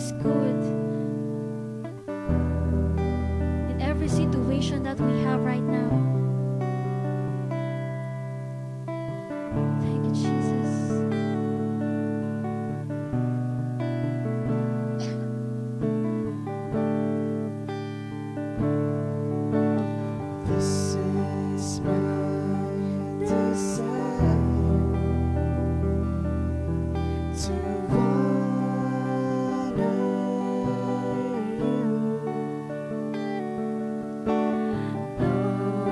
is good. In every situation that we have right now. Thank you, Jesus. This is my desire to honor you.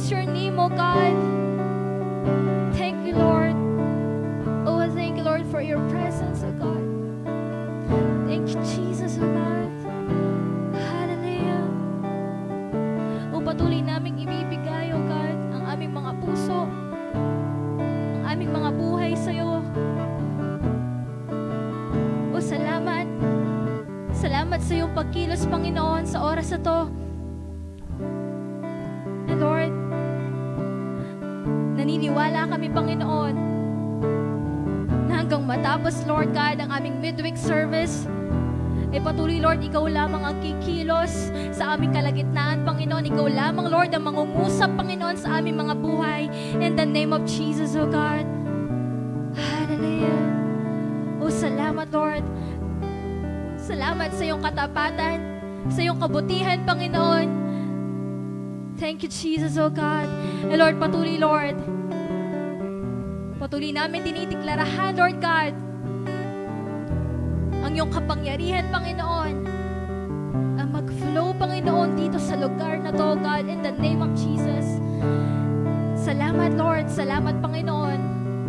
your name, O God. Thank you, Lord. Oh, thank you, Lord, for your presence, O God. Thank you, Jesus, O God. Hallelujah. O patuloy naming ibibigay, O God, ang aming mga puso, ang aming mga buhay sa iyo. O salamat. Salamat sa iyong pagkilos, Panginoon, sa oras na to. And Lord, naniniwala kami, Panginoon, na hanggang matapos, Lord God, ang aming midweek service, ay patuloy, Lord, ikaw lamang ang kikilos sa aming kalagitnaan, Panginoon. Ikaw lamang, Lord, ang mangungusap, Panginoon, sa aming mga buhay. In the name of Jesus, O God. Hallelujah. O salamat, Lord. Salamat sa iyong katapatan, sa iyong kabutihan, Panginoon. Thank you, Jesus, O God. And Lord, patuloy, Lord. Patuloy namin dinideklarahan, Lord God, ang iyong kapangyarihan, Panginoon, ang mag-flow, Panginoon, dito sa lugar na to, God, in the name of Jesus. Salamat, Lord. Salamat, Panginoon.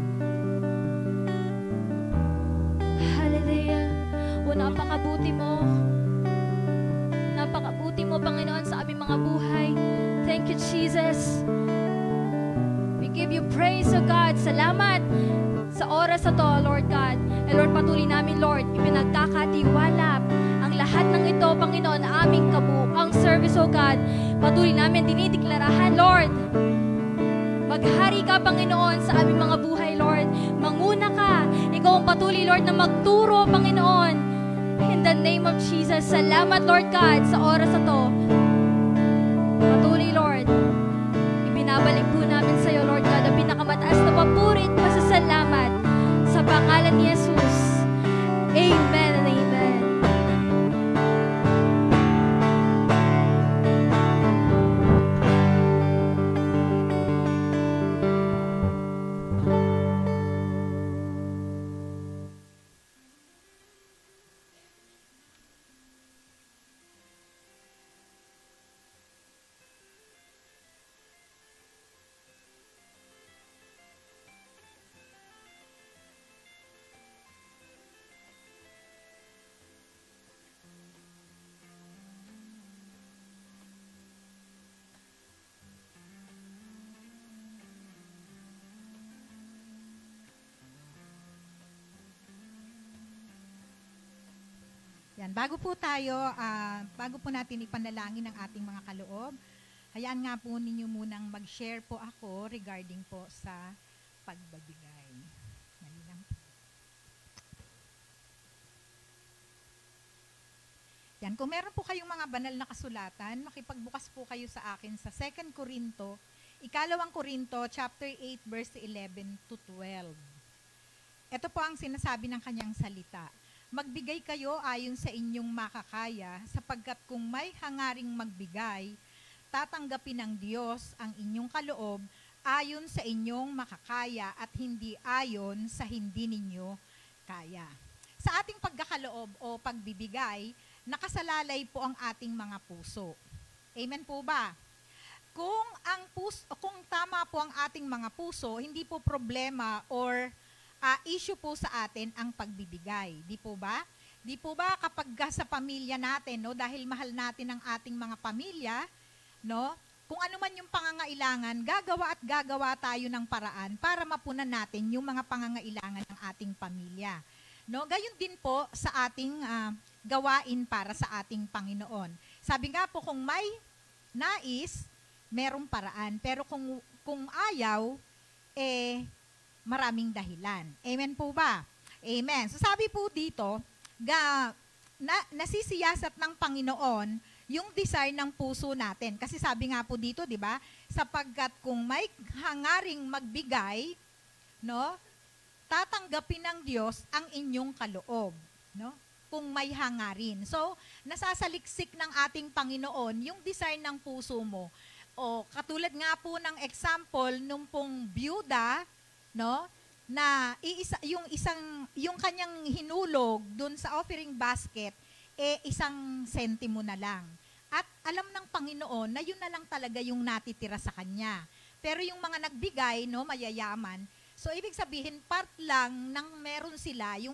Hallelujah. O napakabuti mo. Napakabuti mo, Panginoon, sa aming mga buhay. Thank you, Jesus. We give you praise, O God. Salamat sa oras na to, Lord God. And Lord, patuloy namin, Lord, ipinagkakatiwala ang lahat ng ito, Panginoon, na aming kabuang service, O God. Patuloy namin dinideklarahan, Lord. Maghari ka, Panginoon, sa aming mga buhay, Lord. Manguna ka. Ikaw ang patuloy, Lord, na magturo, Panginoon. In the name of Jesus. Salamat, Lord God, sa oras na to. Patuloy, Lord. Ibinabalik po namin sa iyo, Lord God, ang pinakamataas na papuri at pasasalamat sa pangalan ni Jesus. Amen and amen. Yan, bago po natin ipanalangin ang ating mga kaloob, hayaan nga po ninyo munang mag-share po ako regarding po sa pagbabigay. Dali lang po. Yan, kung meron po kayong mga banal na kasulatan, makipagbukas po kayo sa akin sa 2 Corinto, ikalawang Corinto, chapter 8, verse 11 to 12. Ito po ang sinasabi ng kanyang salita. Magbigay kayo ayon sa inyong makakaya, sapagkat kung may hangaring magbigay, tatanggapin ng Diyos ang inyong kaloob ayon sa inyong makakaya at hindi ayon sa hindi ninyo kaya. Sa ating pagkakaloob o pagbibigay, nakasalalay po ang ating mga puso. Amen po ba? Kung tama po ang ating mga puso, hindi po problema or issue po sa atin ang pagbibigay. Di po ba? Di po ba kapag sa pamilya natin, no, dahil mahal natin ang ating mga pamilya, no, kung ano man yung pangangailangan, gagawa tayo ng paraan para mapunan natin yung mga pangangailangan ng ating pamilya. No, gayon din po sa ating gawain para sa ating Panginoon. Sabi nga po, kung may nais, merong paraan. Pero kung ayaw, maraming dahilan. Amen po ba? Amen. So sabi po dito, nasisiyasat ng Panginoon yung desire ng puso natin. Kasi sabi nga po dito, di ba? Sapagkat kung may hangaring magbigay, no, tatanggapin ng Diyos ang inyong kaloob, no? Kung may hangarin. So, nasasaliksik ng ating Panginoon yung desire ng puso mo. O katulad nga po ng example nung pong byuda, no, na yung kanyang hinulog dun sa offering basket, isang sentimo na lang. At alam ng Panginoon na yun na lang talaga yung natitira sa kanya. Pero yung mga nagbigay, no, mayayaman, so ibig sabihin, part lang ng meron sila, yung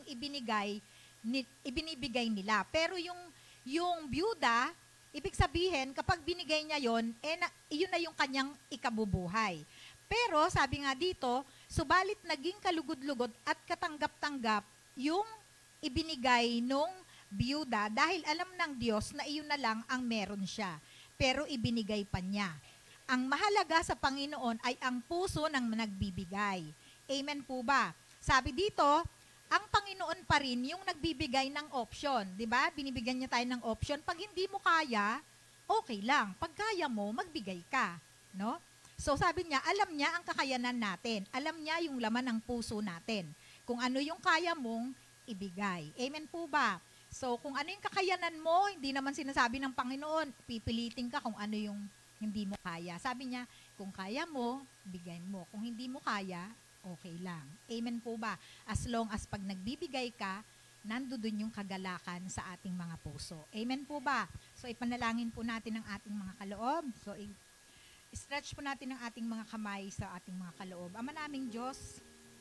ibinibigay nila. Pero yung byuda, ibig sabihin, kapag binigay niya yon, yun na yung kanyang ikabubuhay. Pero sabi nga dito, subalit naging kalugod-lugod at katanggap-tanggap yung ibinigay nung byuda dahil alam ng Diyos na iyon na lang ang meron siya. Pero ibinigay pa niya. Ang mahalaga sa Panginoon ay ang puso ng nagbibigay. Amen po ba? Sabi dito, ang Panginoon pa rin yung nagbibigay ng option. Diba? Binibigyan niya tayo ng option. Pag hindi mo kaya, okay lang. Pag kaya mo, magbigay ka. No? So sabi niya, alam niya ang kakayanan natin. Alam niya yung laman ng puso natin. Kung ano yung kaya mong ibigay. Amen po ba? So kung ano yung kakayanan mo, hindi naman sinasabi ng Panginoon, pipilitin ka kung ano yung hindi mo kaya. Sabi niya, kung kaya mo, bigay mo. Kung hindi mo kaya, okay lang. Amen po ba? As long as pag nagbibigay ka, nandoon yung kagalakan sa ating mga puso. Amen po ba? So ipanalangin po natin ang ating mga kaloob. So stretch po natin ang ating mga kamay sa ating mga kaloob. Ama naming Diyos,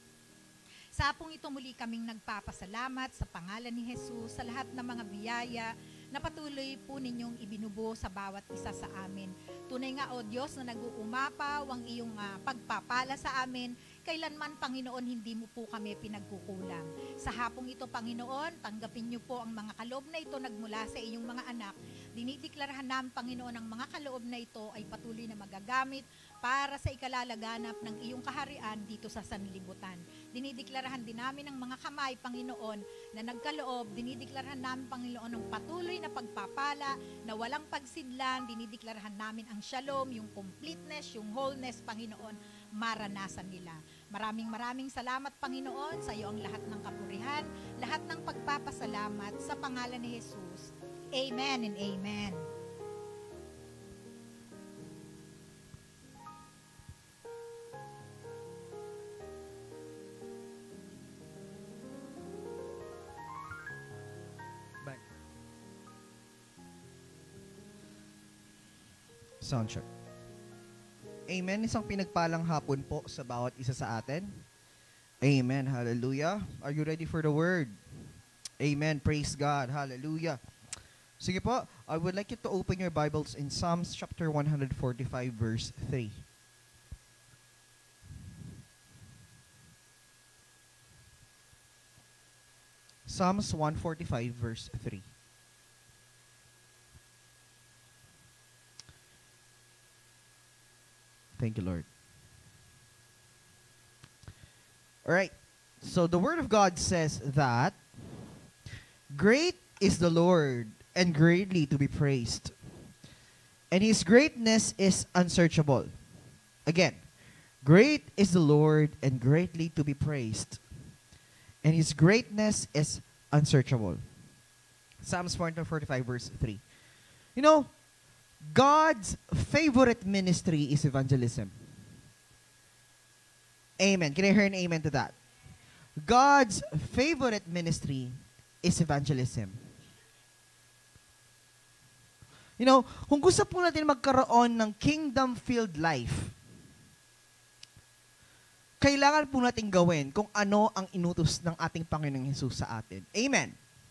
sa hapong ito muli kaming nagpapasalamat sa pangalan ni Jesus, sa lahat ng mga biyaya na patuloy po ninyong ibinubo sa bawat isa sa amin. Tunay nga, O Diyos, na nag-uumapaw ang iyong pagpapala sa amin. Kailanman, Panginoon, hindi mo po kami pinagkukulang. Sa hapong ito, Panginoon, tanggapin niyo po ang mga kaloob na ito nagmula sa inyong mga anak. Dinideklarhan namin, Panginoon, ang mga kaloob na ito ay patuloy na magagamit para sa ikalalaganap ng iyong kaharian dito sa sanlibutan. Dinideklarhan din namin ang mga kamay, Panginoon, na nagkaloob. Dinideklarhan namin, Panginoon, ang patuloy na pagpapala na walang pagsidlan. Dinideklarhan namin ang shalom, yung completeness, yung wholeness, Panginoon, maranasan nila. Maraming salamat, Panginoon, sa iyo ang lahat ng kapurihan, lahat ng pagpapasalamat sa pangalan ni Jesus. Amen and amen. Soundcheck. Amen. Isang pinagpalang hapon po sa bawat isa sa atin. Amen. Hallelujah. Are you ready for the word? Amen. Praise God. Hallelujah. Sige po, I would like you to open your Bibles in Psalms chapter 145 verse 3. Psalms 145 verse 3. Thank you, Lord. All right. So the Word of God says that great is the Lord and greatly to be praised, and His greatness is unsearchable. Again, great is the Lord and greatly to be praised, and His greatness is unsearchable. Psalms 145 verse 3. You know, God's favorite ministry is evangelism. Amen. Can I hear an amen to that? God's favorite ministry is evangelism. You know, kung gusto po natin magkaroon ng kingdom-filled life, kailangan po natin gawin kung ano ang inutos ng ating Panginoong Hesus sa atin. Amen.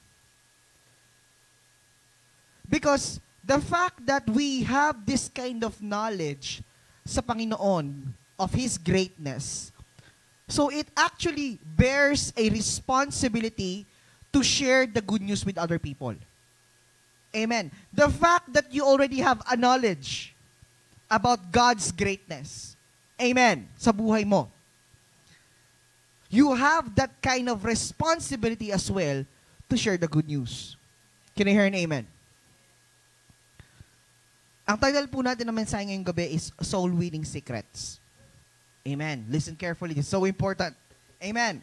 Because the fact that we have this kind of knowledge sa Panginoon of His greatness, so it actually bears a responsibility to share the good news with other people. Amen. The fact that you already have a knowledge about God's greatness, amen, sa buhay mo, you have that kind of responsibility as well to share the good news. Can I hear an amen? Ang title po natin ng mensahe ngayong gabi is Soul Winning Secrets. Amen. Listen carefully. It's so important. Amen.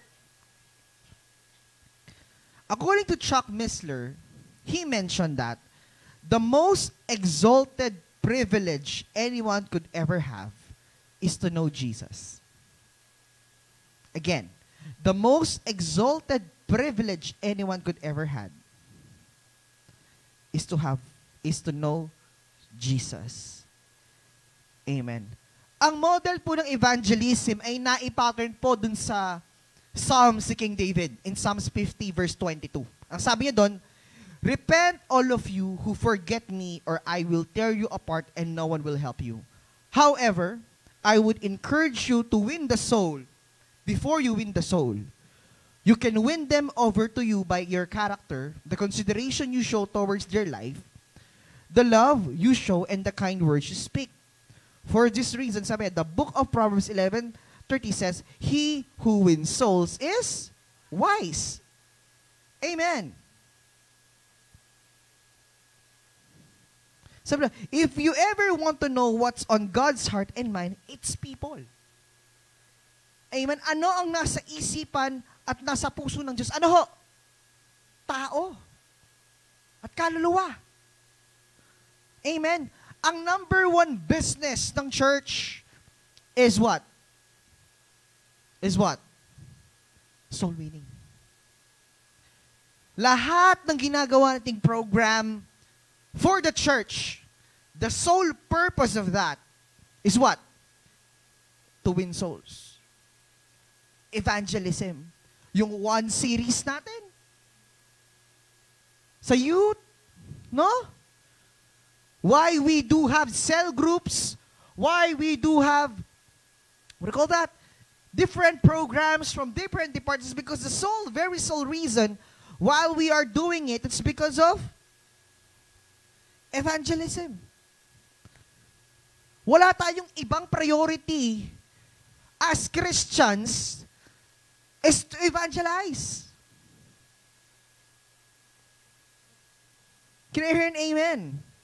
According to Chuck Missler, he mentioned that the most exalted privilege anyone could ever have is to know Jesus. Again, the most exalted privilege anyone could ever have is to know Jesus. Amen. Ang model po ng evangelism ay naipattern po dun sa Psalms si King David in Psalms 50 verse 22. Ang sabi niya doon, repent all of you who forget me or I will tear you apart and no one will help you. However, I would encourage you to win the soul before you win the soul. You can win them over to you by your character, the consideration you show towards their life, the love you show, and the kind words you speak. For this reason, sabi, the book of Proverbs 11:30 says, he who wins souls is wise. Amen. Sabi na, if you ever want to know what's on God's heart and mind, it's people. Amen. Ano ang nasa isipan at nasa puso ng Diyos? Ano ho? Tao. At kaluluwa. Amen. Ang number one business ng church is what? Is what? Soul winning. Lahat ng ginagawa nating program for the church, the sole purpose of that is what? To win souls. Evangelism. Yung one series natin. Sa youth. No? Why we do have cell groups. Why we do have, what do you call that? Different programs from different departments. Because the very sole reason while we are doing it, it's because of evangelism. Wala tayong ibang priority as Christians is to evangelize. Can I hear an amen?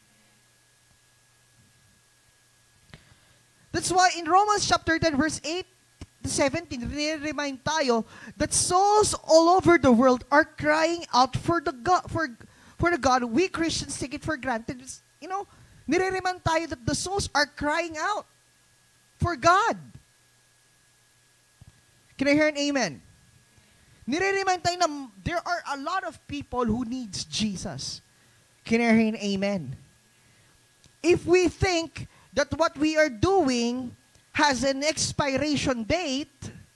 That's why in Romans chapter 10 verse 8 to 17, remind tayo that souls all over the world are crying out for the God we Christians take it for granted. You know, nire-remind tayo that the souls are crying out for God. Can I hear an amen? Nire-remind tayo na there are a lot of people who needs Jesus. Can I hear an amen? If we think that what we are doing has an expiration date,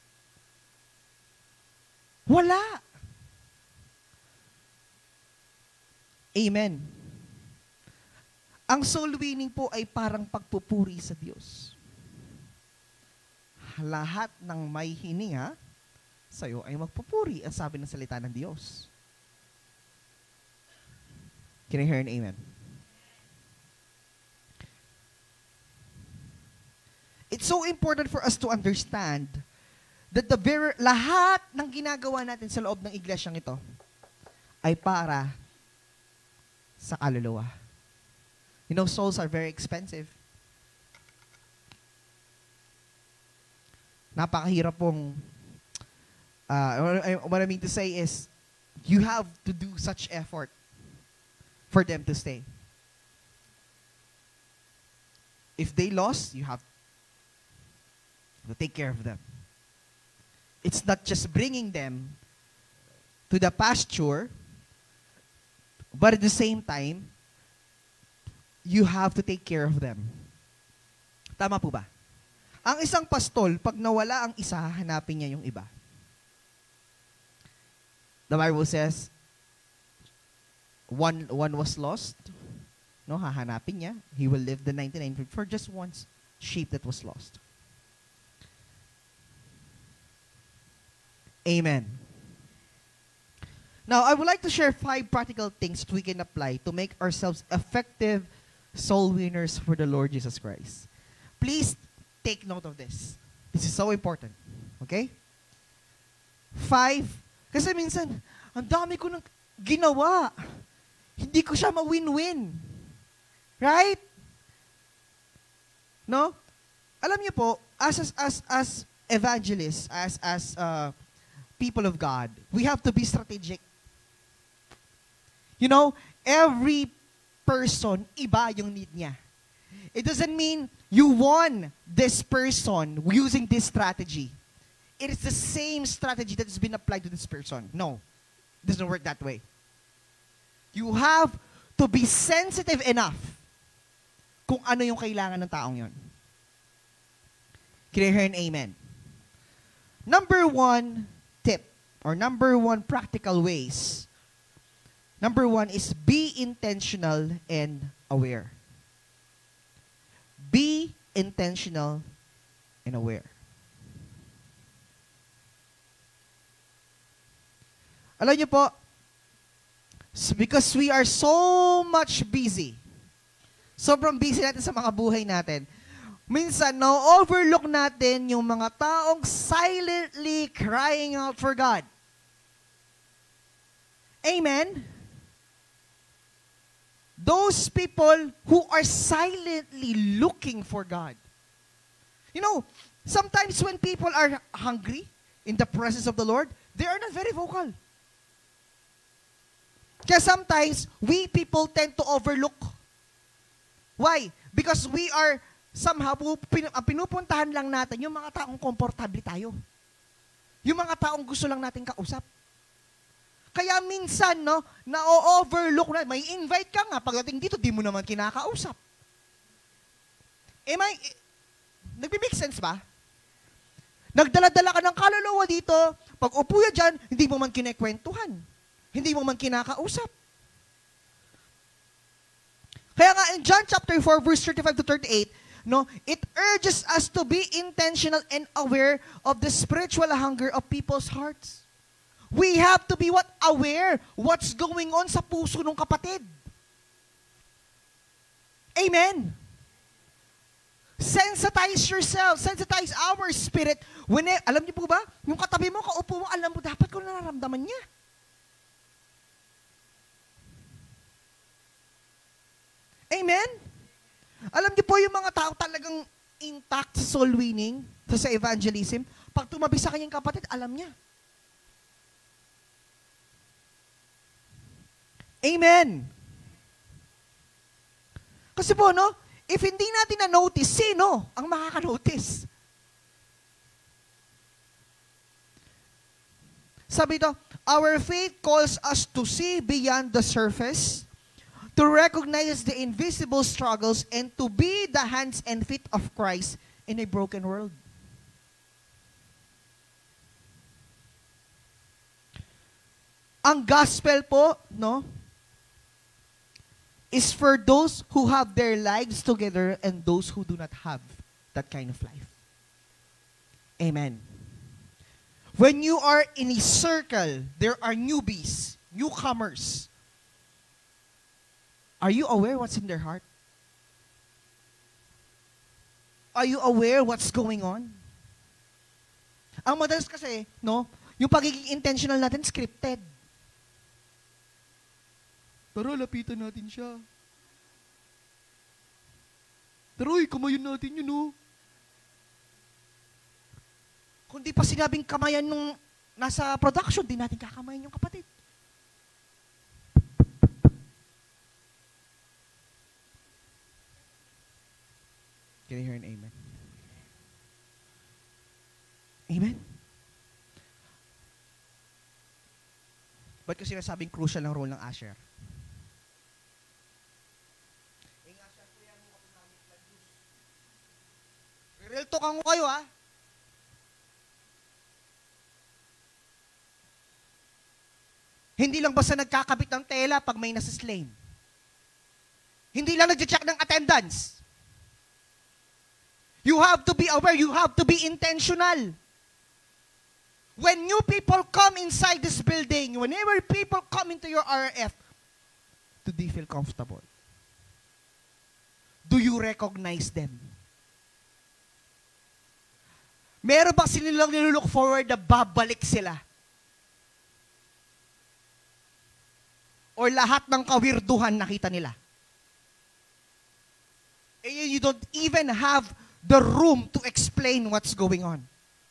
wala. Amen. Ang soul winning po ay parang pagpupuri sa Diyos. Lahat ng may hininga sa'yo ay magpupuri, ang sabi ng salita ng Diyos. Can I hear an amen? It's so important for us to understand that lahat ng ginagawa natin sa loob ng iglesyang ito ay para sa kaluluwa. You know, souls are very expensive. Napakahirap pong, what I mean to say is, you have to do such effort for them to stay. If they lost, you have to take care of them. It's not just bringing them to the pasture, but at the same time, you have to take care of them. Tama po ba? Ang isang pastol, pag nawala ang isa, hanapin niya yung iba. The Bible says, one was lost, no, hahanapin niya. He will leave the 99 for just one sheep that was lost. Amen. Now, I would like to share 5 practical things that we can apply to make ourselves effective soul winners for the Lord Jesus Christ. Please take note of this. This is so important. Okay? 5. Kasi minsan, ang dami ko nang ginawa. Hindi ko siya ma-win-win. Right? No? Alam niyo po, as evangelists, as people of God, we have to be strategic. You know, every person, iba yung need niya. It doesn't mean you won this person using this strategy. It is the same strategy that has been applied to this person. No, it doesn't work that way. You have to be sensitive enough kung ano yung kailangan ng taong yon. Can I hear an amen? Number one tip, or number one practical ways. Number one is be intentional and aware. Be intentional and aware. Alam niyo po, because we are so much busy, sobrang busy natin sa mga buhay natin, minsan, na-overlook natin yung mga taong silently crying out for God. Amen? Those people who are silently looking for God. You know, sometimes when people are hungry in the presence of the Lord, they are not very vocal. Kaya sometimes, we people tend to overlook. Why? Because we are somehow, pinupuntahan lang natin yung mga taong komportable tayo. Yung mga taong gusto lang natin kausap. Kaya minsan, na-overlook na, may invite ka nga, pagdating dito, di mo naman kinakausap. Nagbe-make sense ba? Nagdala-dala ka ng kaluluwa dito, pag upo ya dyan, hindi mo man kinekwentuhan. Hindi mo man kinakausap. Kaya nga in John chapter 4, verse 35 to 38, it urges us to be intentional and aware of the spiritual hunger of people's hearts. We have to be aware what's going on sa puso ng kapatid. Amen. Sensitize yourself, sensitize our spirit. Alam niyo po ba, yung katabi mo, kaupo mo, alam mo dapat kung nararamdaman niya. Amen? Alam niyo po yung mga tao talagang intact sa soul winning, sa evangelism, pag tumabi sa kanyang kapatid, alam niya. Amen. Kasi po, if hindi natin na-notice, sino ang makaka-notice? Sabi ito, our faith calls us to see beyond the surface, to recognize the invisible struggles, and to be the hands and feet of Christ in a broken world. Ang gospel po, is for those who have their lives together and those who do not have that kind of life. Amen. When you are in a circle, there are newbies, newcomers. Are you aware what's in their heart? Are you aware what's going on? Ang madalas kasi, yung pagiging intentional natin, scripted. Tara, lapitan natin siya. Tara, kamayan natin yun, Kung di pa sinabing kamayan nung nasa production, di natin kakamayan yung kapatid. Can you hear an amen? Amen? Ba't ko sinasabing crucial ang role ng usher? Real talk ang kayo, ha? Hindi lang basta nagkakabit ng tela pag may nasa-slain. Hindi lang nag-check ng attendance. You have to be aware, you have to be intentional. When new people come inside this building, whenever people come into your RF, do they feel comfortable? Do you recognize them? Meron ba sila nilook forward na babalik sila? Or lahat ng kawirduhan nakita nila? And you don't even have the room to explain what's going on.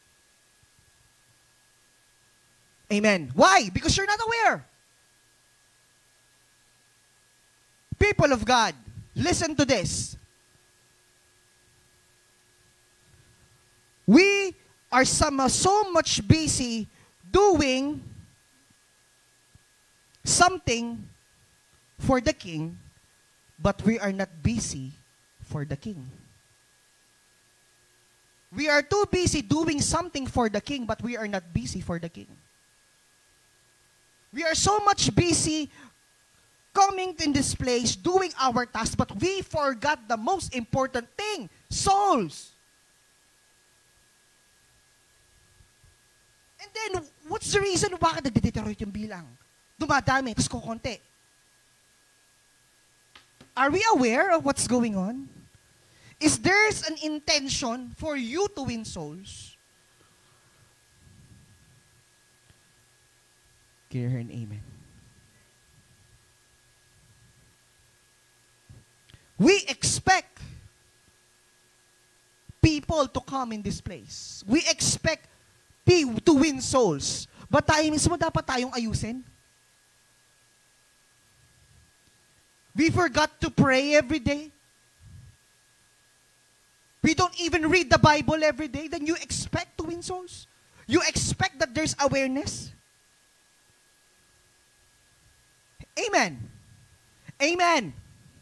Amen. Why? Because you're not aware. People of God, listen to this. We are so much busy doing something for the King, but we are not busy for the King. We are too busy doing something for the King, but we are not busy for the King. We are so much busy coming in this place, doing our task, but we forgot the most important thing, souls. And then, what's the reason bakit nagdeteriorate yung bilang? Dumadami, tapos kukunti. Are we aware of what's going on? Is there an intention for you to win souls? Can you hear an amen? We expect people to come in this place. We expect to win souls. But tayo mismo dapat tayong ayusin. We forgot to pray every day. We don't even read the Bible every day. Then you expect to win souls? You expect that there's awareness? Amen. Amen.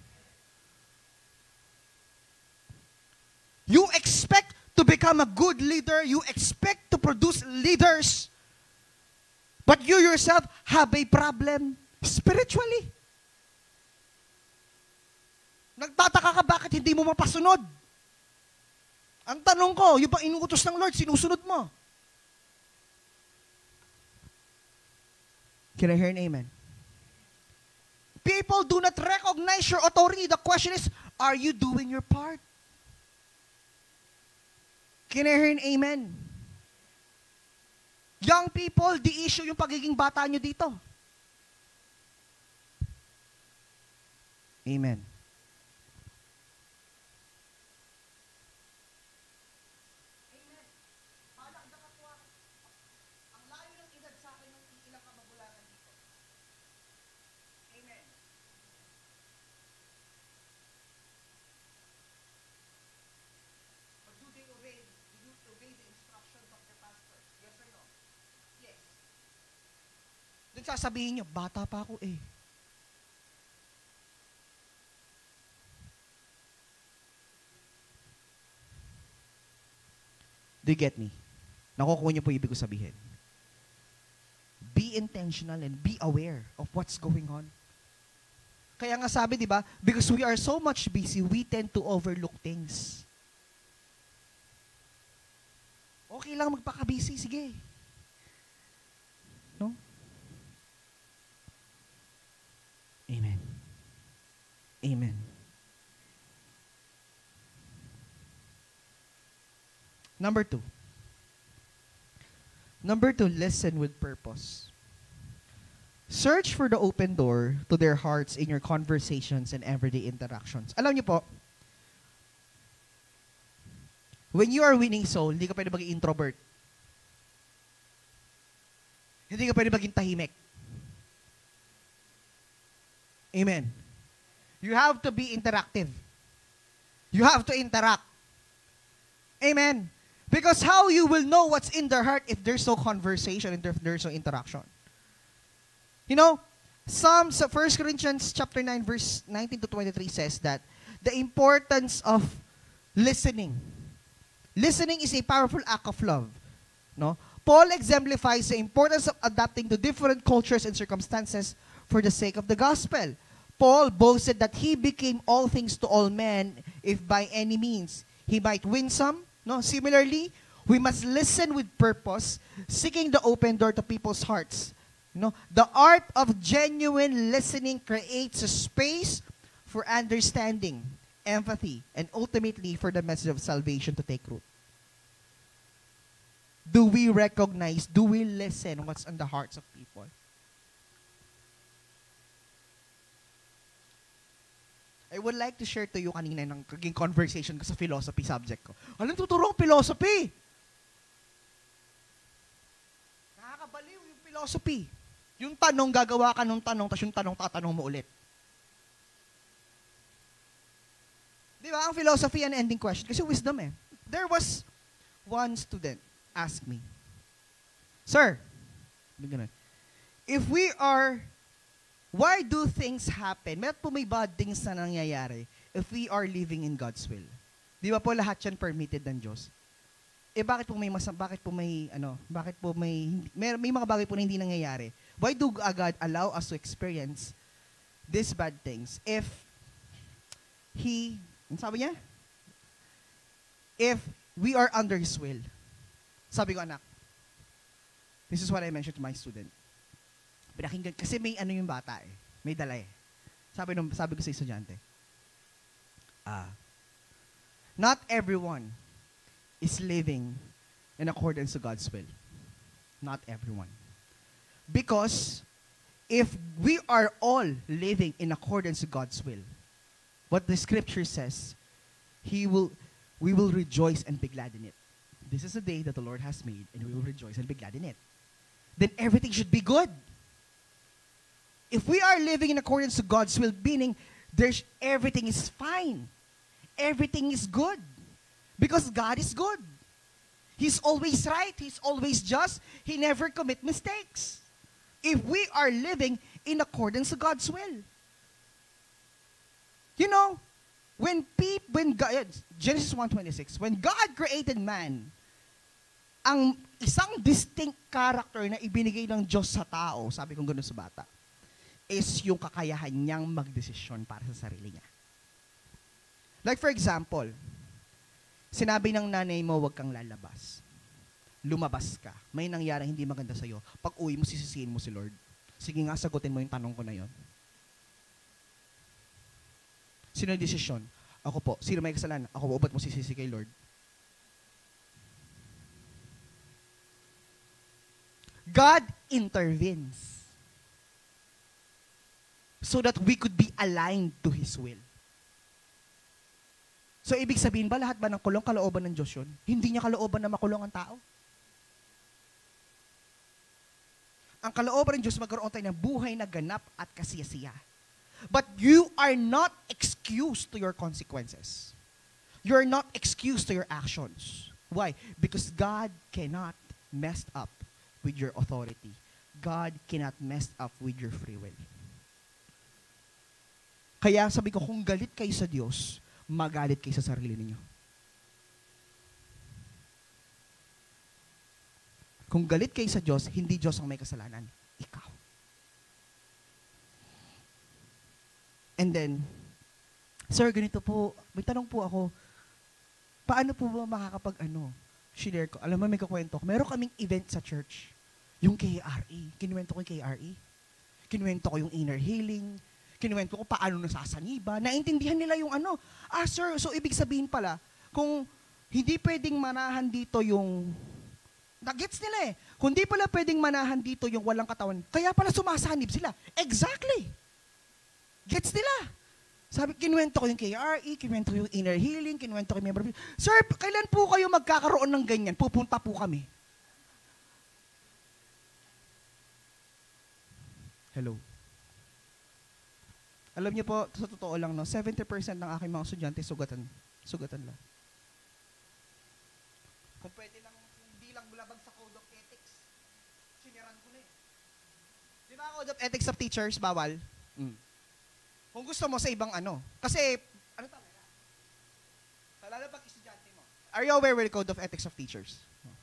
You expect to become a good leader. You expect to produce leaders. But you yourself have a problem spiritually. Nagtataka ka bakit hindi mo mapasunod? Ang tanong ko, yung bang inuutos ng Lord, sinusunod mo? Can I hear an amen? People do not recognize your authority. The question is, are you doing your part? Can I hear an amen? Young people, the issue yung pagiging bata nyo dito. Amen. Doon sasabihin nyo, bata pa ako eh. Do you get me? Nakukuha niyo po ibig ko sabihin. Be intentional and be aware of what's going on. Kaya nga sabi, di ba, because we are so much busy, we tend to overlook things. Okay lang magpaka-busy, sige. No? Amen. Amen. Number two, listen with purpose. Search for the open door to their hearts in your conversations and everyday interactions. Alam niyo po, when you are winning soul, hindi ka pwede maging introvert. Hindi ka pwede maging tahimik. Amen. You have to be interactive. You have to interact. Amen. Because how you will know what's in their heart if there's no conversation and if there's no interaction. You know, 1 Corinthians chapter 9, verse 19 to 23 says that the importance of listening. Listening is a powerful act of love. No? Paul exemplifies the importance of adapting to different cultures and circumstances for the sake of the gospel. Paul boasted that he became all things to all men if by any means he might win some. No? Similarly, we must listen with purpose, seeking the open door to people's hearts. You know, the art of genuine listening creates a space for understanding, empathy, and ultimately for the message of salvation to take root. Do we recognize, do we listen what's on the hearts of people? I would like to share to you kanina ng kaging conversation ko sa philosophy subject ko. Alam, tuturo ang philosophy. Nakakabaliw yung philosophy. Yung tanong, gagawa ka ng tanong, tapos yung tanong, tatanong mo ulit. Di ba? Ang philosophy an ending question. Kasi wisdom eh. There was one student ask me, Sir, why do things happen? Meron po may bad things na nangyayari. if we are living in God's will. Di ba po lahat yan permitted ng Diyos? Bakit po may mga bagay po na hindi nangyayari? Why do God allow us to experience these bad things if ano sabi niya? If we are under His will. Sabi ko, anak, this is what I mentioned to my student. Pinakinggan, kasi may ano yung bata eh. May dala eh. Sabi ko sa estudyante, not everyone is living in accordance to God's will. Not everyone. Because if we are all living in accordance to God's will, what the scripture says, we will rejoice and be glad in it. This is a day that the Lord has made, and we will rejoice and be glad in it. Then everything should be good. If we are living in accordance to God's will, meaning everything is fine. Everything is good. Because God is good. He's always right. He's always just. He never commit mistakes. If we are living in accordance to God's will. You know, when God, Genesis 1:26, when God created man, ang isang distinct character na ibinigay ng Diyos sa tao, sabi kong gano'n sa bata, is yung kakayahan niyang magdesisyon para sa sarili niya. Like for example, sinabi ng nanay mo, huwag kang lalabas. Lumabas ka. May nangyaring hindi maganda sa'yo. Pag uwi mo, sisisihin mo si Lord. Sige nga, sagutin mo yung tanong ko na yon. Sino yung desisyon? Ako po. Sino may kasalanan? Ako po. Ba't mo sisisi kay Lord? God intervenes so that we could be aligned to His will. So, ibig sabihin ba, lahat ba ng kulong kalooban ng Diyos yun? Hindi niya kalooban na makulong ang tao. Ang kalooban ng Diyos, magkaroon tayo ng buhay na ganap at kasiyasiya. But you are not excused to your consequences. You are not excused to your actions. Why? Because God cannot mess up with your authority. God cannot mess up with your free will. Kaya sabi ko, kung galit kayo sa Diyos, magalit kayo sa sarili ninyo. Kung galit kayo sa Diyos, hindi Diyos ang may kasalanan. Ikaw. And then, sir, ganito po, may tanong po ako, paano po ba share ko? Alam mo, may kakwento ko. Meron kaming event sa church, yung KRE. Kinuwento ko yung KRE. Kinuwento ko yung inner healing. Kinuwento ko paano nasasaniba. Naintindihan nila yung sir, so ibig sabihin pala, kung hindi pwedeng manahan dito yung, nagets nila eh. Kung hindi pala pwedeng manahan dito yung walang katawan, kaya pala sumasanib sila. Exactly. Gets nila. Sabi, kinuwento ko yung KRE, kinuwento ko yung inner healing, kinuwento ko yung member. Sir, kailan po kayo magkakaroon ng ganyan? Pupunta po kami. Hello. Alam niyo po, sa totoo lang, 70% ng aking mga estudyante sugatan lang. Kung pwede lang, hindi lang bulabag sa Code of Ethics, siniran ko na eh. Di ba Code of Ethics of Teachers, bawal? Kung gusto mo sa ibang kasi, talaga? Lalo pag estudyante mo. Are you aware with the Code of Ethics of Teachers?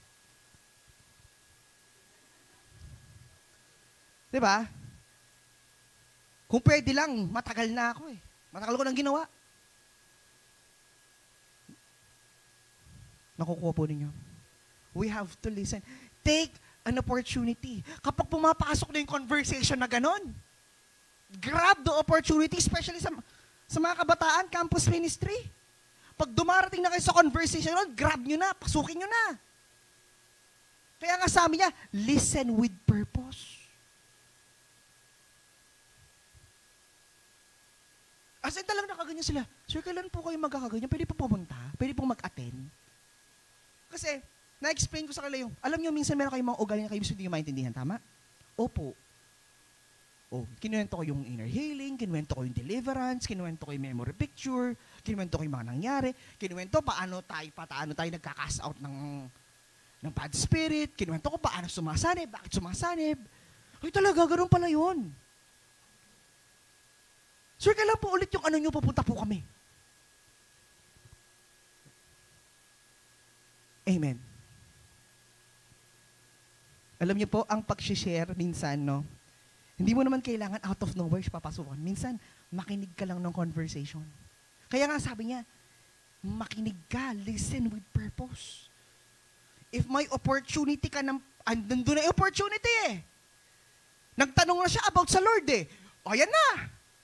Di ba? Kung pwede lang, matagal na ako eh. Matagal ko nang ginawa. Nakukuha po ninyo. We have to listen. Take an opportunity. Kapag pumapasok na yung conversation na ganon, grab the opportunity, especially sa mga kabataan, campus ministry. Pag dumarating na kayo sa conversation, grab nyo na, pasukin nyo na. Kaya nga sabi niya, listen with purpose. As in talagang nakaganyan sila, sir, kailan po kayo magkakaganyan? Pwede po pumunta? Pwede po mag-attend? Kasi, na-explain ko sa kanila yung, alam nyo, minsan meron kayong mga ugali na kayo hindi nyo maintindihan, tama? Opo. Kinuwento ko yung inner healing, kinuwento ko yung deliverance, kinuwento ko yung memory picture, kinuwento ko yung mga nangyari, kinuwento paano tayo nagka-cast out ng bad spirit, kinuwento ko paano sumasanib, bakit sumasanib. Ay talaga, ganoon pala yun. Sir, kailan po ulit yung nyo, pupunta po kami. Amen. Alam niyo po, ang pag-share minsan, no, hindi mo naman kailangan out of nowhere siya papasukan. Minsan, makinig ka lang ng conversation. Kaya nga sabi niya, makinig ka, listen with purpose. If may opportunity ka, nandun na yung opportunity eh. Nagtanong na siya about sa Lord eh. O, yan na.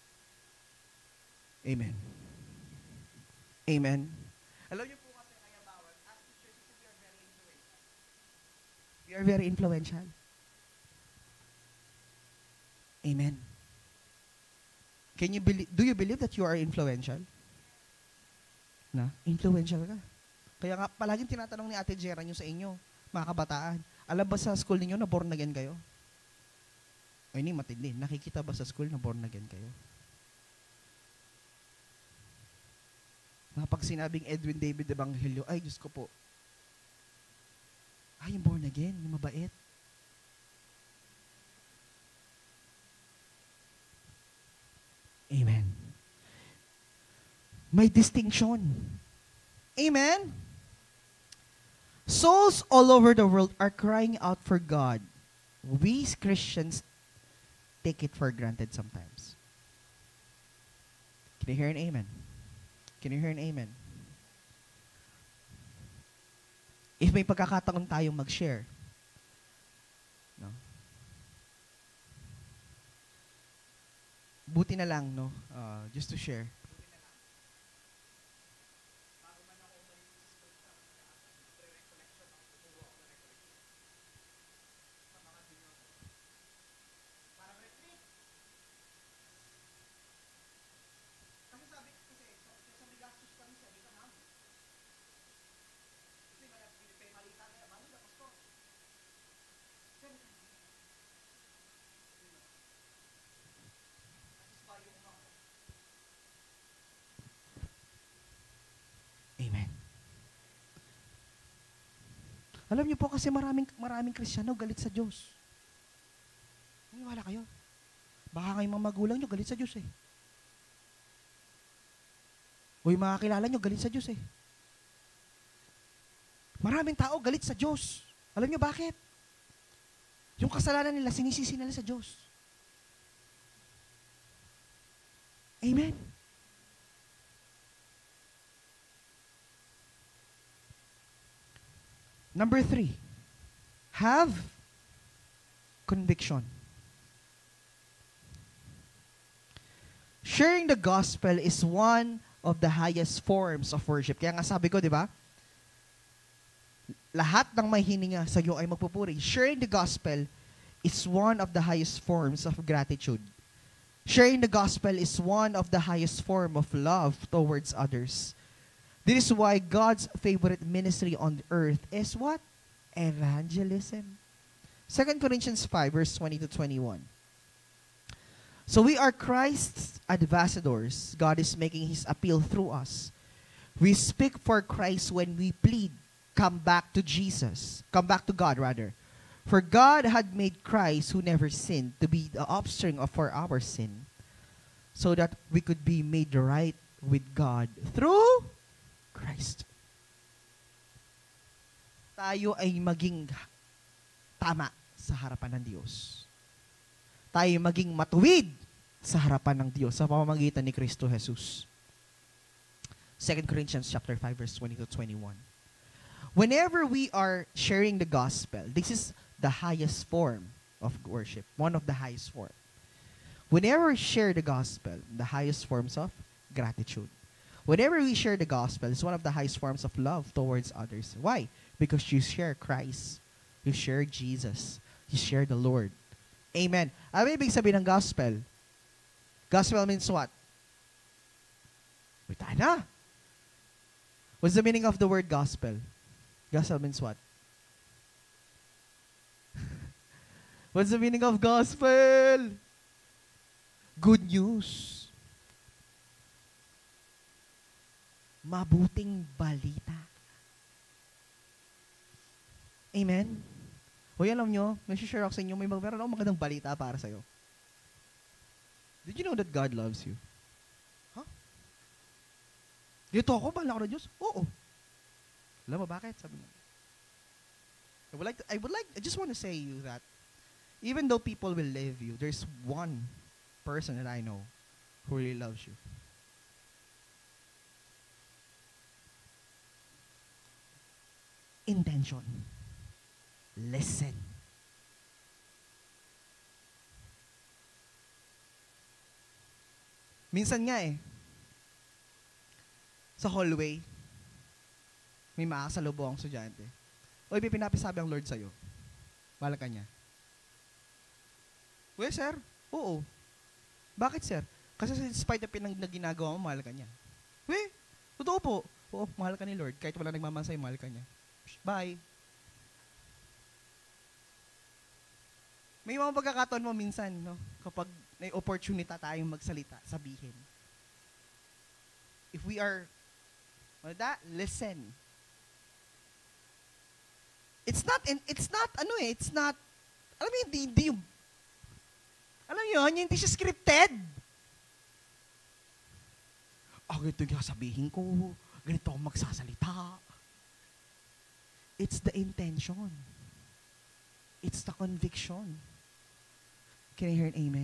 Amen. Amen. Alam niyo po kasi kaya bawal, as teachers, we are very influential. We are very influential. Amen. Do you believe that you are influential? Na? Influential ka. Kaya nga, palaging tinatanong ni Ate Jera nyo sa inyo, mga kabataan, alam ba sa school ninyo na born again kayo? Ay, hindi matindi. Nakikita ba sa school na born again kayo? Pag sinabing Edwin David Evangelio, ay, Diyos ko po. Ay, yung born again, yung mabait. Amen. May distinction. Amen. Souls all over the world are crying out for God. We Christians take it for granted sometimes. Can you hear an amen? Can you hear an amen? If may pagkakataon tayong mag-share, no? Buti na lang, no? Just to share. Amen. Alam niyo po kasi maraming Kristiyano galit sa Diyos. Maniwala kayo. Baka kayong mga magulang niyo galit sa Diyos eh. O yung mga kilala niyo galit sa Diyos eh. Maraming tao galit sa Diyos. Alam niyo bakit? Yung kasalanan nila, sinisisi nila sa Diyos. Amen. Number 3, have conviction. Sharing the gospel is one of the highest forms of worship. Kaya nga sabi ko, di ba? Lahat ng may hininga sa iyo ay magpupuri. Sharing the gospel is one of the highest forms of gratitude. Sharing the gospel is one of the highest form of love towards others. This is why God's favorite ministry on earth is what? Evangelism. 2 Corinthians 5, verse 20 to 21. So we are Christ's ambassadors. God is making His appeal through us. We speak for Christ when we plead, come back to Jesus. Come back to God, rather. For God had made Christ, who never sinned, to be the offspring for our sin, so that we could be made right with God through Christ. Tayo ay maging tama sa harapan ng Diyos. Tayo maging matuwid sa harapan ng Diyos sa pamamagitan ni Kristo Jesus. 2 Corinthians chapter 5 verse 20 to 21. Whenever we are sharing the gospel, this is the highest form of worship, one of the highest form. Whenever we share the gospel, the highest forms of gratitude. Whenever we share the gospel, it's one of the highest forms of love towards others. Why? Because you share Christ. You share Jesus. You share the Lord. Amen. Ano ibig sabihin ng gospel? Gospel means what? Wait, na. What's the meaning of the word gospel? Gospel means what? What's the meaning of gospel? Good news. Mabuting balita. Amen? O alam nyo, may share ako sa inyo, meron akong magandang balita para sa'yo. Did you know that God loves you? Huh? Dito ako, bahala ko na Diyos? Oo. Alam mo bakit? Sabi mo, I just want to say you that even though people will leave you, there's one person that I know who really loves you. Intention. Listen. Minsan nga sa hallway, may makakasalubong ang estudyante. Oy, may pinapisabi ang Lord sa'yo. Mahal ka niya. Well, sir, oo. Bakit, sir? Kasi despite na ginagawa mo, mahal ka niya. We, totoo po. Oo, mahal ka ni Lord. Kahit wala nagmamansay, mahal ka niya. Bye. May mga pagkakataon mo minsan, no? Kapag may opportunity tayong magsalita, sabihin. If we are, listen. It's not, alam mo, hindi siya scripted. Ganito yung sabihin ko, ganito ako magsasalita. It's the intention. It's the conviction. Can I hear an amen?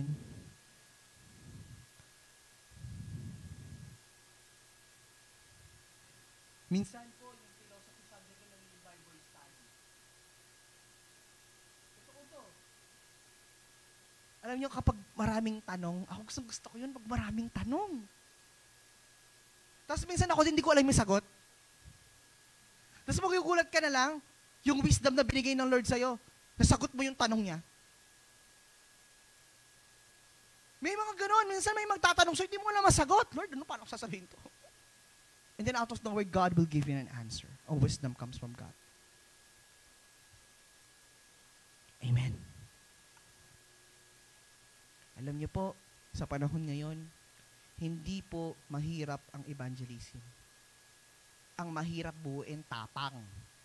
Minsan po, yung philosophy subject ng Bible study. Totoo to. Alam niyo, kapag maraming tanong, ako gusto ko yun pag maraming tanong. Tapos minsan ako hindi ko alam yung sagot. Tapos magugulat ka na lang, yung wisdom na binigay ng Lord sa'yo, nasagot mo yung tanong niya. May mga ganon, minsan may magtatanong, so hindi mo na masagot. Lord, paano ko sasabihin to? And then out of nowhere, God will give you an answer. All wisdom comes from God. Amen. Alam niyo po, sa panahon ngayon, hindi po mahirap ang evangelism. Ang mahirap buuin, tapang.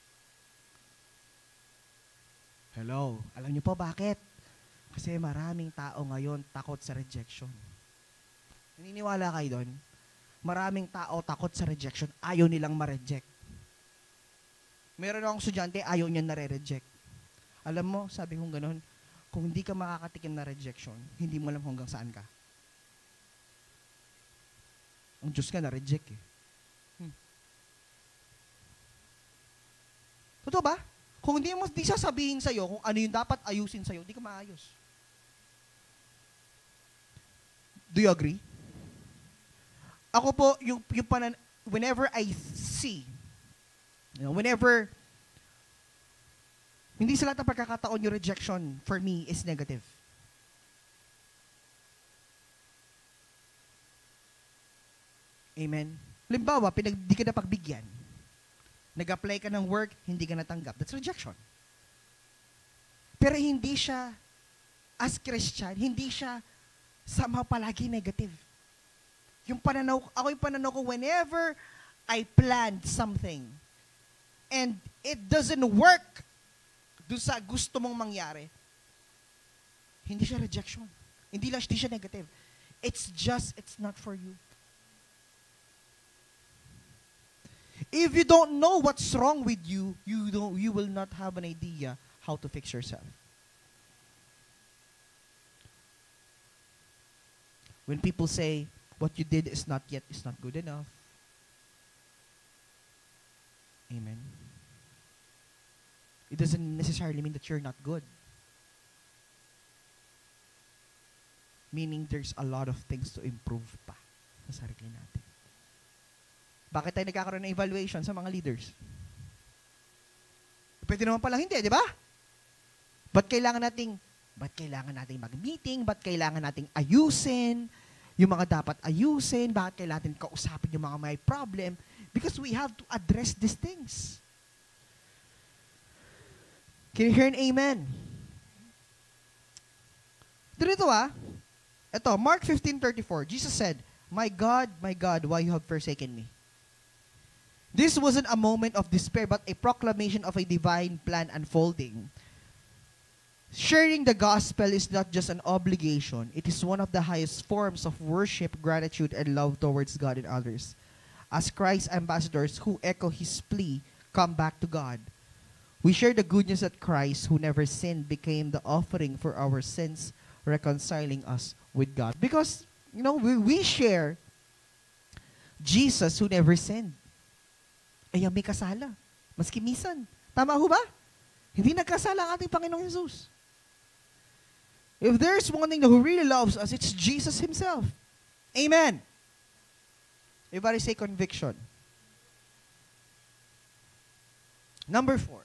Hello. Alam niyo po bakit? Kasi maraming tao ngayon takot sa rejection. Naniniwala kayo doon? Maraming tao takot sa rejection. Ayaw nilang ma-reject. Meron akong estudyante, ayaw niya nare-reject. Alam mo, sabi kong ganun, kung hindi ka makakatikim na rejection, hindi mo alam hanggang saan ka. Ang Diyos ka na-reject eh. Totoo ba? Kung hindi mo di sasabihin sa'yo kung ano yung dapat ayusin sa'yo, hindi ka maayos. Do you agree? Ako po, whenever I see, whenever, hindi sa lahat ng pagkakataon yung rejection for me is negative. Amen? Halimbawa, di ka na pagbigyan. Nag-apply ka ng work, hindi ka natanggap. That's rejection. Pero hindi siya, as Christian, hindi siya somehow palagi negative. Yung pananaw ko, whenever I planned something, and it doesn't work doon sa gusto mong mangyari, hindi siya rejection. Hindi siya negative. It's not for you. If you don't know what's wrong with you, you will not have an idea how to fix yourself. When people say, what you did is not good enough. Amen. It doesn't necessarily mean that you're not good. Meaning there's a lot of things to improve pa sa sarili natin. Bakit tayo nagkakaroon ng evaluation sa mga leaders? Pwede naman pala hindi, di ba? Ba't kailangan nating mag-meeting? Ba't kailangan nating ayusin yung mga dapat ayusin? Bakit kailangan natin kausapin yung mga may problem? Because we have to address these things. Can you hear an amen? Dito ito, Mark 15:34, Jesus said, my God, why you have forsaken me? This wasn't a moment of despair, but a proclamation of a divine plan unfolding. Sharing the gospel is not just an obligation. It is one of the highest forms of worship, gratitude, and love towards God and others. As Christ's ambassadors who echo His plea, come back to God. We share the good news that Christ, who never sinned, became the offering for our sins, reconciling us with God. Because, we share Jesus who never sinned. Ay, may kasala. Maski minsan. Tama ho ba? Hindi nagkasala ang ating Panginoong Jesus. If there's one thing who really loves us, it's Jesus Himself. Amen. Everybody say conviction. Number 4.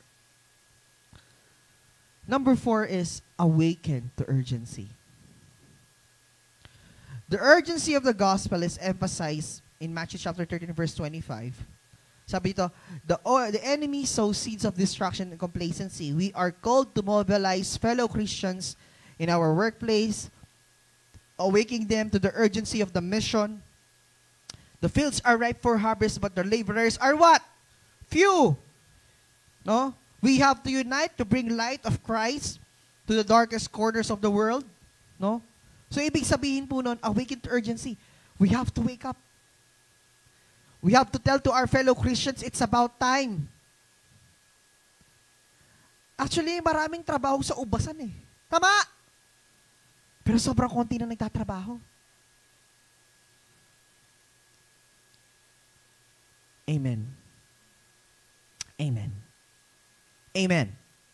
Number 4 is awaken to urgency. The urgency of the gospel is emphasized in Matthew chapter 13, verse 25. Sabi dito, the enemy sows seeds of destruction and complacency. We are called to mobilize fellow Christians in our workplace, awakening them to the urgency of the mission. The fields are ripe for harvest, but the laborers are what? Few. No? We have to unite to bring light of Christ to the darkest corners of the world. No? So, ibig sabihin po nun, awaken to urgency. We have to wake up. We have to tell to our fellow Christians, it's about time. Actually, maraming trabaho sa ubasan eh. Tama! Pero sobrang konti na nagtatrabaho. Amen. Amen. Amen.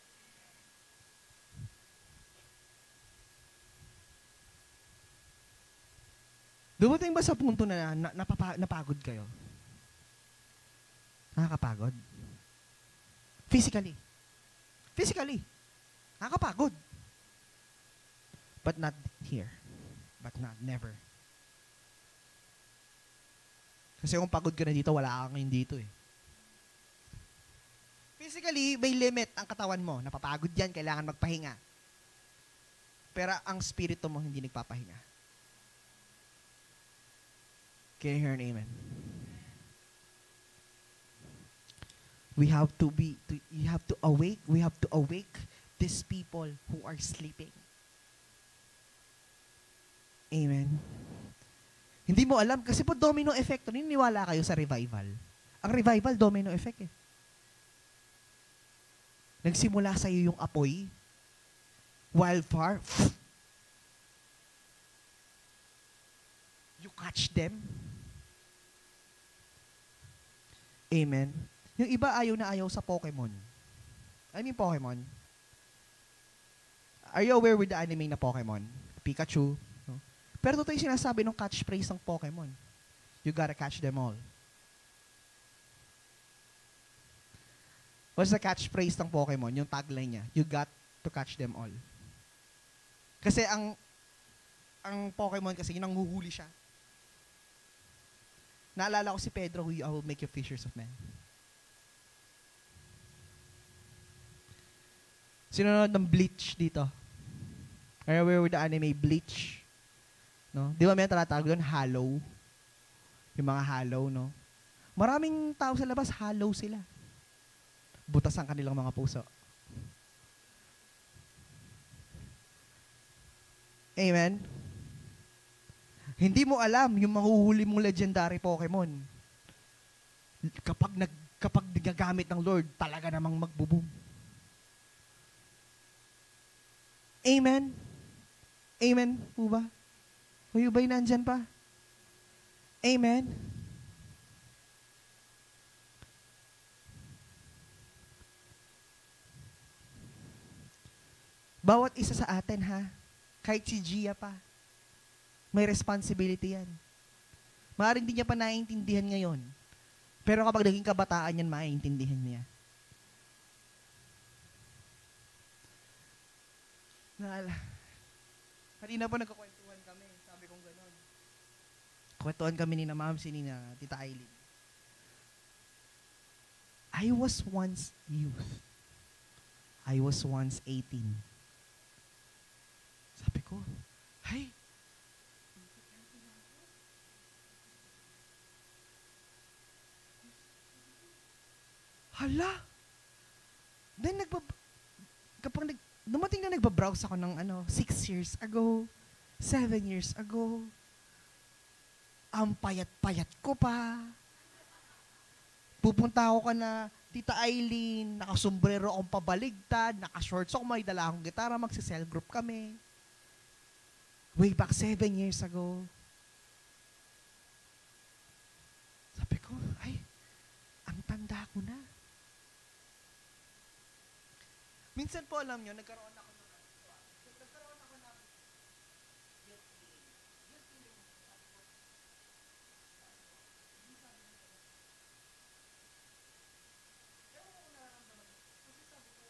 Dumating ba sa punto na napagod kayo? Nakakapagod? Physically. Physically. Nakakapagod. But not here. But not never. Kasi kung pagod ka na dito, wala ka ngayon dito eh. Physically, may limit ang katawan mo. Napapagod yan, kailangan magpahinga. Pero ang spirito mo hindi nagpapahinga. Can you hear an amen? We have to awake these people who are sleeping. Amen. Hindi mo alam, kasi po domino effect. Naniniwala kayo sa revival. Ang revival, domino effect eh. Nagsimula sa iyo yung apoy, wildfire, you catch them. Amen. Yung iba ayaw na ayaw sa Pokemon. Ano yung Pokemon? Are you aware with the anime na Pokemon? Pikachu. No? Pero totoo yung sinasabi ng catchphrase ng Pokemon. You gotta catch them all. What's the catchphrase ng Pokemon? Yung tagline niya. You got to catch them all. Kasi ang Pokemon kasi, yun ang huhuli siya. Naalala ko si Pedro, I will make you fishers of men. Sino nanonood ng Bleach dito? Are you aware with the anime Bleach? No? Di ba may talatawag doon? Hollow. Yung mga hollow, no? Maraming tao sa labas, hollow sila. Butas ang kanilang mga puso. Amen? Hindi mo alam yung mahuhuli mong legendary Pokemon. Kapag nagagamit ng Lord, talaga namang magbo-boom. Amen? Amen po ba? Kayo ba'y nandyan pa? Amen? Bawat isa sa atin, ha? Kahit si Gia pa, may responsibility yan. Maaaring hindi niya pa naiintindihan ngayon. Pero kapag naging kabataan yan, maiintindihan niya. Kanina po nagkakwentuhan kami. Sabi kong gano'n. Kwentuhan kami ni na Ma'am, ni na Tita Aileen. I was once youth. I was once 18. Sabi ko, ay, hala. Then, dumating na nagbabrowse ako ng 6 years ago, 7 years ago. Ang payat-payat ko pa. Pupunta ako ka na, Tita Eileen, nakasombrero akong pabaligtad, nakashorts ako, may dala akong gitara, magsi-cell group kami. Way back 7 years ago. Sabi ko, ay, ang tanda ko na. Minsan po, alam nyo, nagkaroon ako ng guilt feeling. Guilt feeling. Sabi ko, hindi sabi ko, ewan ko kung nararamdaman ko. Kasi sabi ko,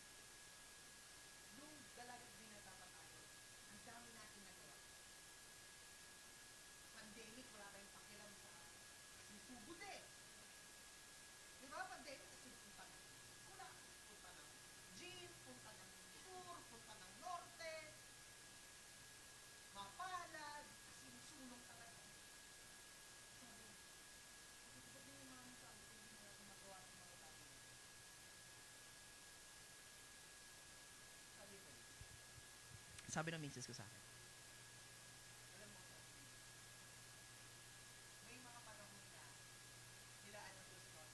nung dalagat binata pa tayo, ang dami natin nagawa. Pandemic, wala tayong pakialam sa sisugod eh. Di ba? Pandemic, kasi punta ng kuna, punta ng gym, punta ng sur, punta ng norte, mapalad, kasi sunong talaga. Sabi, ba't yung mga sabi ko, hindi na natin magawa ng mga dami. Sabi ng misis ko sa akin, alam mo, may mga panahon na nilaan ng Diyos ko.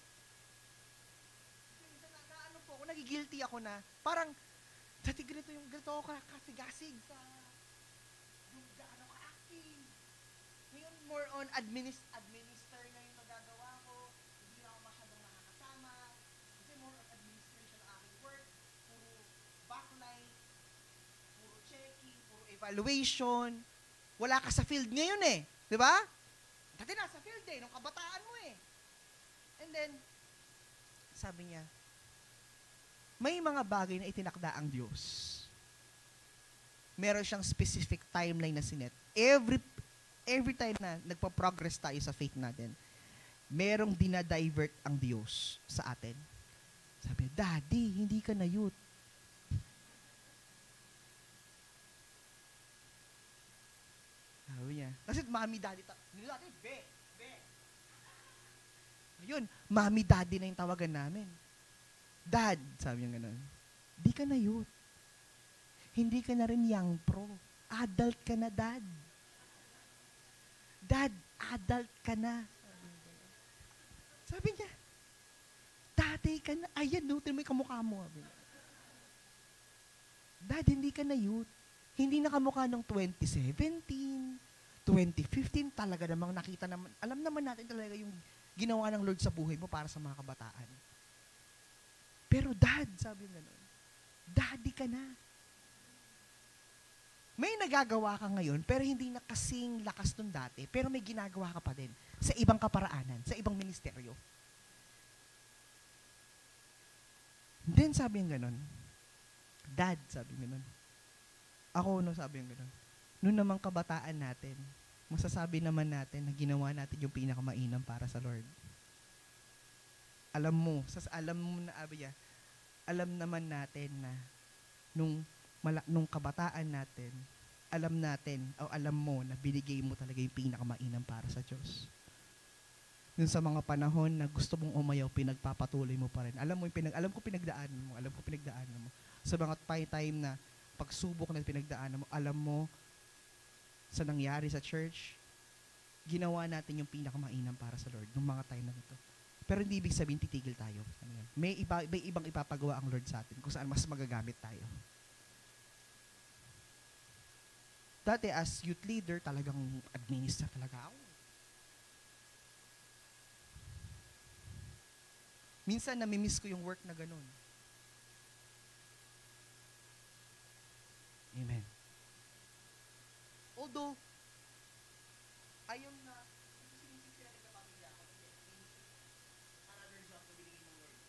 Minsan naano po ako, nagigilty ako na, parang, dati ganito ako kasigasig sa, yung gaano ka-active. Ngayon, more on administer na yung nagagawa ko, hindi na ako masyadong nakakasama, kasi more on administration ang aking work, puro backline, puro checking, puro evaluation. Wala ka sa field ngayon eh. Di ba? Dati nasa field eh, nung kabataan mo eh. And then, sabi niya, may mga bagay na itinakda ang Diyos. Meron siyang specific timeline na sinet. Every time na nagpa-progress tayo sa faith natin, merong dinadivert ang Diyos sa atin. Sabi niya, Daddy, hindi ka na youth. Sabi niya. Kasi mami, daddy, be. Ayun, mami, daddy na yung tawagan namin. Dad, sabi niya gano'n, di ka na youth. Hindi ka na rin young pro. Adult ka na, Dad. Dad, adult ka na. Sabi niya, tatay ka na. Ayan, no, tingnan mo yung kamukha mo. Dad, hindi ka na youth. Hindi na kamukha ng 2017, 2015, talaga namang nakita naman, alam naman natin talaga yung ginawa ng Lord sa buhay mo para sa mga kabataan. Pero Dad, sabi nga nun, Daddy ka na. May nagagawa ka ngayon, pero hindi na kasing lakas nun dati, pero may ginagawa ka pa din sa ibang kaparaanan, sa ibang ministeryo. Then sabi nga nun, Dad, sabi nga nun, ako, no, sabi yung gano'n. Noon namang kabataan natin, masasabi naman natin na ginawa natin yung pinakamainam para sa Lord. Alam mo na, Abya, alam naman natin na nung kabataan natin, alam mo na binigay mo talaga yung pinakamainam para sa Diyos. Nung sa mga panahon na gusto mong umayaw, pinagpapatuloy mo pa rin. Alam ko pinagdaanan mo. Sa mga time na pagsubok na pinagdaanan mo, alam mo, sa nangyari sa church, ginawa natin yung pinakamainam para sa Lord nung mga time na ito. Pero hindi ibig sabihin titigil tayo. May ibang ipapagawa ang Lord sa atin kung saan mas magagamit tayo. Dati as youth leader, talagang administer talaga ako. Minsan namimiss ko yung work na ganun. Amen. Although, ayon na, sinisip sila ng kapamilya ako, another job na binigay ng Lord.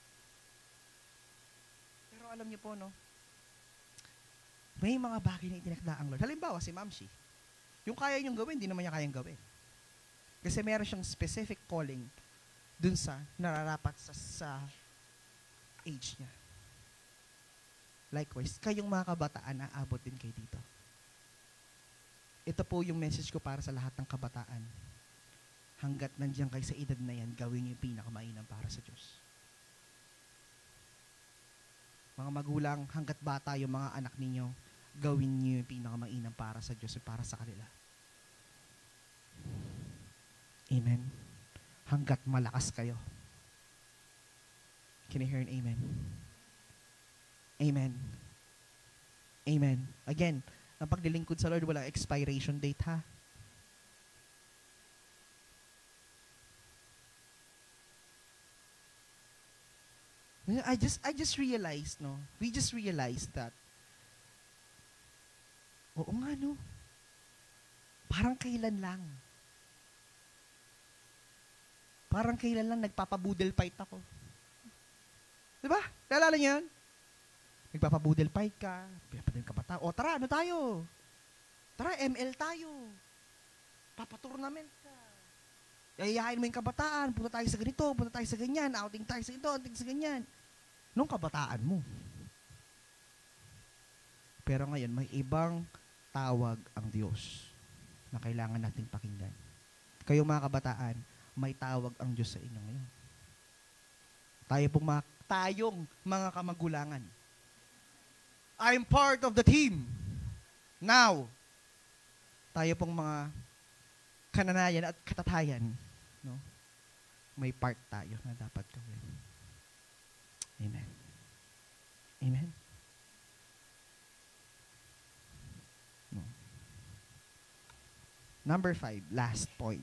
Pero alam niyo po, no, may mga bagay na itinakda ang Lord. Halimbawa, si Ma'am Shi, yung kaya niyong gawin, hindi naman niya kayang gawin. Kasi meron siyang specific calling dun sa nararapat sa age niya. Likewise, kayong mga kabataan, aabot din kayo dito. Ito po yung message ko para sa lahat ng kabataan. Hanggat nandiyan kayo sa edad na yan, gawin niyo yung pinakamainam para sa Diyos. Mga magulang, hanggat bata yung mga anak ninyo, gawin niyo yung pinakamainam para sa Diyos at para sa kanila. Amen. Hanggat malakas kayo. Can I hear an amen? Amen. Amen. Again, ang paglilingkod sa Lord, walang expiration date, ha? I just realized, no? We just realized that, oo nga, no? Parang kailan lang. Parang kailan lang nagpapabudel fight ako. Diba? Naalala niyo yun? Nagpapabudel fight ka, pinapadil ka ba tayo? O tara, ano tayo? Tara, ML tayo. Papatournament ka. Yayayain mo yung kabataan, punta tayo sa ganito, punta tayo sa ganyan, outing tayo sa ito, outing sa ganyan. Nung kabataan mo. Pero ngayon, may ibang tawag ang Diyos na kailangan nating pakinggan. Kayong mga kabataan, may tawag ang Diyos sa inyo ngayon. Tayong mga kamagulangan. I'm part of the team. Now, tayo pong mga kananayan at katatayan, no? May part tayo na dapat gawin. Amen. Amen. No. Number 5, last point.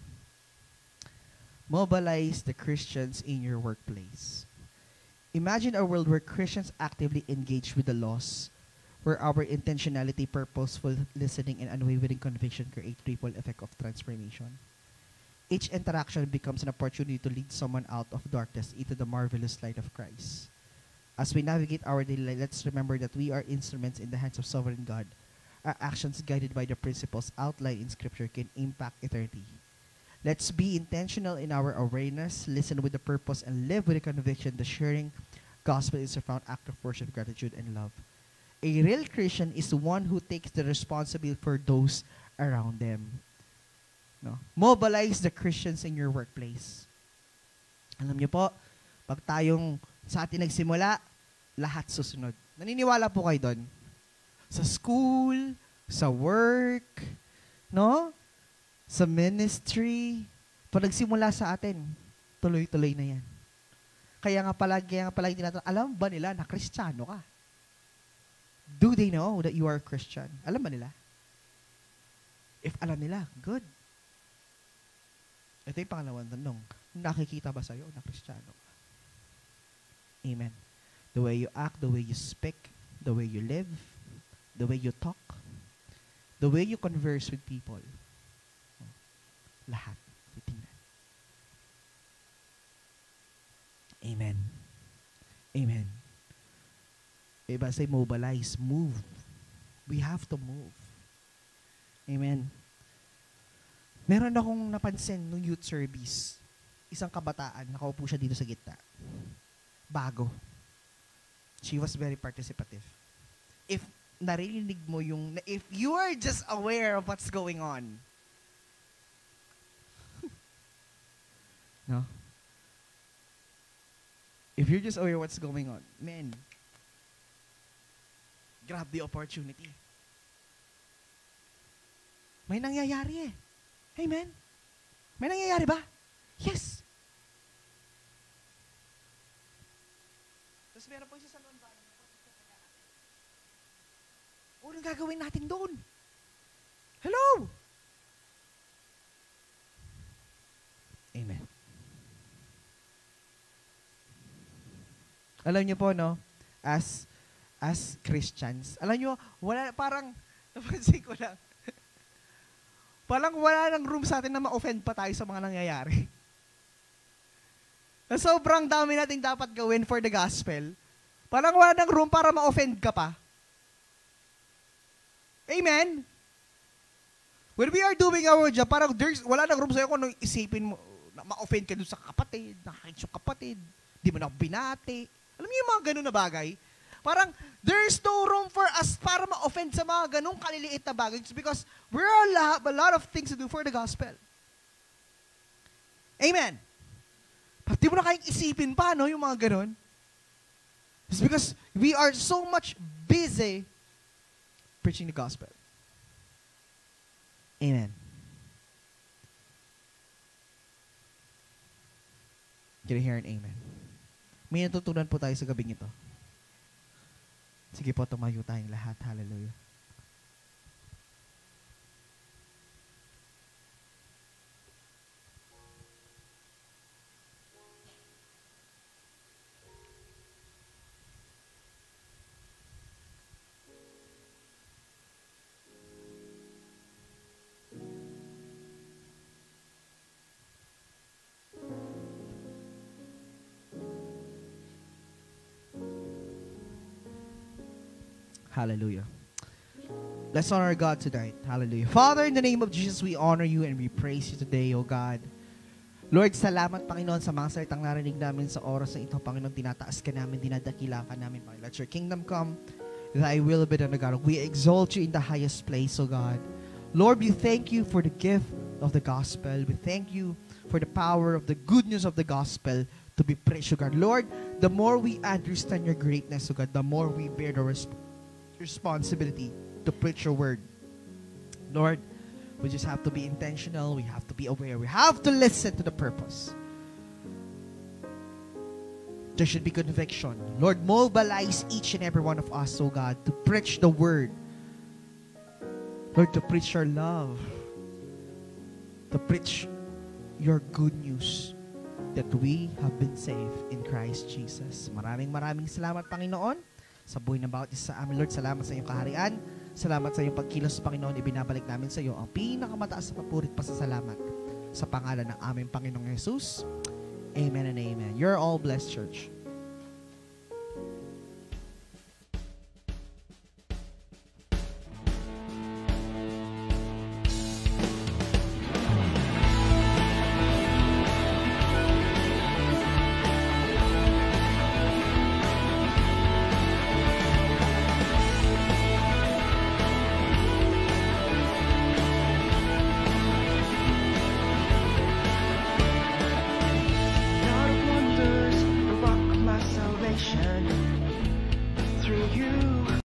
Mobilize the Christians in your workplace. Imagine a world where Christians actively engage with the laws, where our intentionality, purposeful listening, and unwavering conviction create ripple effect of transformation. Each interaction becomes an opportunity to lead someone out of darkness into the marvelous light of Christ. As we navigate our daily life, let's remember that we are instruments in the hands of sovereign God. Our actions, guided by the principles outlined in Scripture, can impact eternity. Let's be intentional in our awareness, listen with the purpose, and live with the conviction that sharing gospel is a profound act of worship, gratitude, and love. A real Christian is one who takes the responsibility for those around them. No? Mobilize the Christians in your workplace. Alam niyo po, pag tayong sa atin nagsimula, lahat susunod. Naniniwala po kayo doon? Sa school, sa work, no? Sa ministry, pag nagsimula sa atin, tuloy-tuloy na yan. Kaya nga palagi tinatanong, alam ba nila na Kristiyano ka? Do they know that you are a Christian? Alam ba nila? If alam nila, good. Ito yung pangalawang tanong. Nakikita ba sa'yo na Kristiyano ka? Amen. The way you act, the way you speak, the way you live, the way you talk, the way you converse with people, lahat. Titingnan. Amen. Amen. Iba say mobilize, move. We have to move. Amen. Meron akong napansin nung youth service. Isang kabataan, nakaupo siya dito sa gitna. Bago. She was very participative. If narinig mo if you are just aware of what's going on, no? If you're just aware what's going on, man, grab the opportunity. May nangyayari eh. Amen? May nangyayari ba? Yes. Tapos meron po isa sa noon ba? Anong gagawin natin doon? Hello? Amen. Alam niyo po, no? As Christians, alam niyo, wala, parang, napansin ko lang, parang wala nang room sa atin na ma-offend pa tayo sa mga nangyayari. Na sobrang dami nating dapat gawin for the gospel. Parang wala nang room para ma-offend ka pa. Amen? When we are doing our job, parang wala nang room sa'yo kung anong isipin mo, na ma-offend ka dun sa kapatid, nakakit yung kapatid, di mo na binati. Alam niyo yung mga ganun na bagay? Parang, there's no room for us para ma-offend sa mga ganung kaliliit na bagay. It's because we have a lot of things to do for the gospel. Amen. Pati mo na kayong isipin pa, no, yung mga ganun. It's because we are so much busy preaching the gospel. Amen. Can I hear an amen? May natutunan po tayo sa gabing ito. Sige po, tumayo tayong lahat. Hallelujah. Hallelujah. Let's honor God tonight. Hallelujah. Father, in the name of Jesus, we honor you and we praise you today, O God. Lord, salamat, Panginoon, sa mga salitang narinig namin sa oras na ito. Panginoon, tinataas ka namin, dinadakila ka namin, Panginoon. Let your kingdom come, thy will be done, O God. We exalt you in the highest place, O God. Lord, we thank you for the gift of the gospel. We thank you for the power of the good news of the gospel to be preached, O God. Lord, the more we understand your greatness, O God, the more we bear the responsibility to preach your word. Lord, we just have to be intentional. We have to be aware. We have to listen to the purpose. There should be conviction. Lord, mobilize each and every one of us, oh God, to preach the word. Lord, to preach your love. To preach your good news that we have been saved in Christ Jesus. Maraming salamat, Panginoon, sa buhay ng bawat isa sa amin. Lord, salamat sa iyong kaharian. Salamat sa iyong pagkilos, Panginoon. Ibinabalik namin sa iyo ang pinakamataas na papurit pasasalamat sa pangalan ng aming Panginoong Jesus. Amen and amen. You're all blessed, church.